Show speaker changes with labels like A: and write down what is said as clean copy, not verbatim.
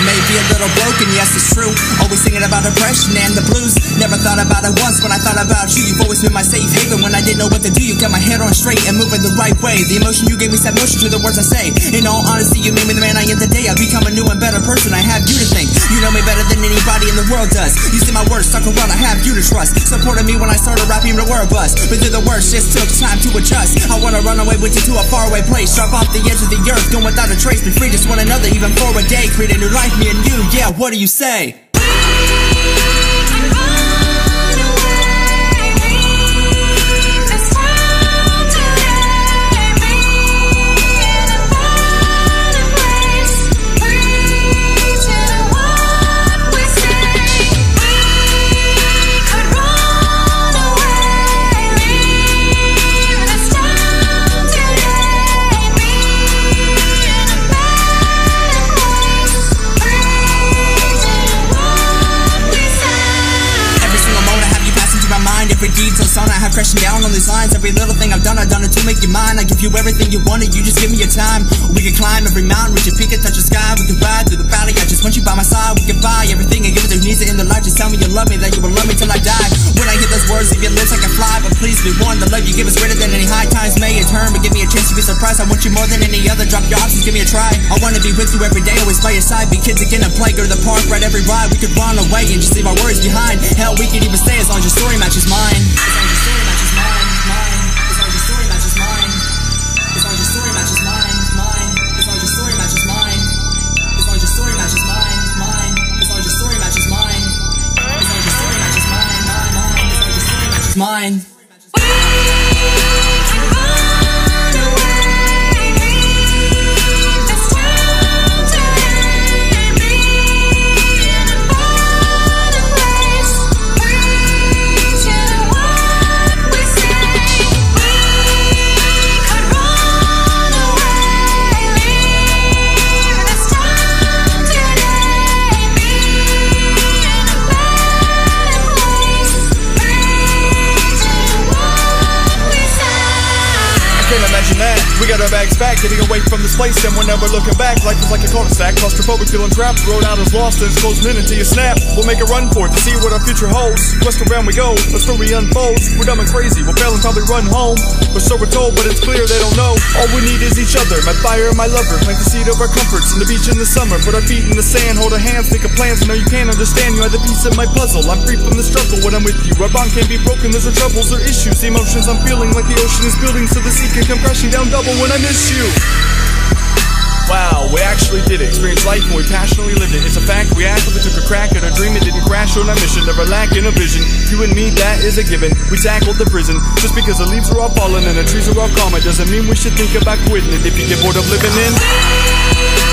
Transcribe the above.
A: may be a little broken, yes it's true. Always thinking about depression and the blues. Never thought about it once when I thought about you. You've always been my safe haven when I didn't know what to do. You got my head on straight and moving the right way. The emotion you gave me set motion to the words I say. In all honesty, you made me the man I am today. I've become a new and better person. I have you to thank. You know me better than anybody in the world does. You see my words stuck around, I have you to trust. Supported me when I started rapping the word bust. But through the words just took time to adjust. I wanna run away with you to a faraway place. Drop off the edge of the earth, going without a trace. Be free, just one another, even for a day. Create a new life, me and you, yeah, what do you say? Every detail song I have crashing down on these lines. Every little thing I've done it to make you mine. I give you everything you wanted, you just give me your time. We can climb every mountain, reach a peak and touch the sky. We can ride through the valley, I just want you by my side. We can buy everything and give it to needs in the life. Just tell me you love me, that you will love me till I die. When I hear those words, leave your lips like a fly. But please be warned, the love you give is greater than any high times may in turn. But give me a chance to be surprised, I want you more than any other. Drop your options, give me a try. I wanna be with you every day, always by your side. Be kids again and play, go to the park, ride every ride. We could run away and just leave our worries behind. Hell, we could even stay as long as your story matches mine. Mine.
B: We got our bags packed, getting away from this place, and we're never looking back. Life is like a cul-de-sac, claustrophobic, feeling trapped. Road out is lost, and it's closing in until you snap. We'll make a run for it to see what our future holds. West around we go, the story unfolds. We're dumb and crazy, we'll fail and probably run home. But so we're told, but it's clear they don't know. All we need is each other, my fire and my lover. Plant the seed of our comforts on the beach in the summer. Put our feet in the sand, hold our hands, think of plans. No, you can't understand, you are the piece of my puzzle. I'm free from the struggle when I'm with you. Our bond can't be broken, there's no troubles or issues. The emotions I'm feeling like the ocean is building, so the sea can come crashing down double when I miss you. Wow, we actually did it. Experienced life and we passionately lived it. It's a fact, we actually took a crack at our dream. It didn't crash on our mission, never lacking a vision. You and me, that is a given. We tackled the prison. Just because the leaves are all falling and the trees are all calm, it doesn't mean we should think about quitting it. If you get bored of living in